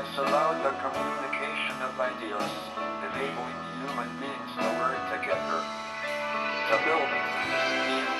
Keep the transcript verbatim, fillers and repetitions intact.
has allowed the communication of ideas, enabling human beings to work together, to build